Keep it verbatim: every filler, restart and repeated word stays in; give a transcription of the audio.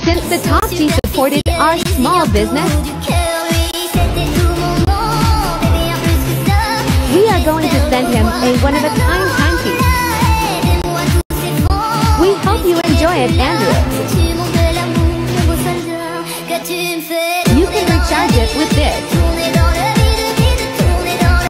Since the top G supported our small business, we are going to send him a one-of-a-kind timepiece. We hope you enjoy it, Andrew. You can recharge it with this.